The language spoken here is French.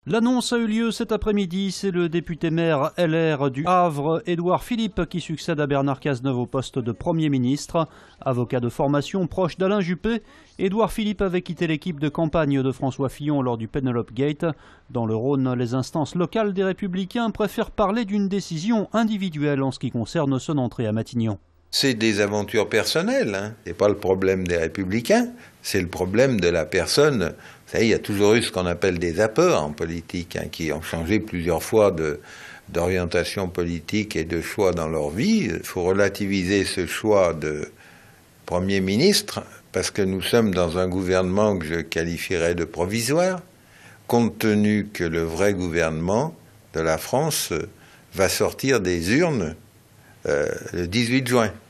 L'annonce a eu lieu cet après-midi. C'est le député maire LR du Havre, Édouard Philippe, qui succède à Bernard Cazeneuve au poste de Premier ministre. Avocat de formation proche d'Alain Juppé, Édouard Philippe avait quitté l'équipe de campagne de François Fillon lors du Penelope Gate. Dans le Rhône, les instances locales des Républicains préfèrent parler d'une décision individuelle en ce qui concerne son entrée à Matignon. C'est des aventures personnelles, hein. C'est pas le problème des Républicains, c'est le problème de la personne. Vous savez, il y a toujours eu ce qu'on appelle des zappeurs en politique, hein, qui ont changé plusieurs fois d'orientation politique et de choix dans leur vie. Il faut relativiser ce choix de Premier ministre, parce que nous sommes dans un gouvernement que je qualifierais de provisoire, compte tenu que le vrai gouvernement de la France va sortir des urnes le 18 juin.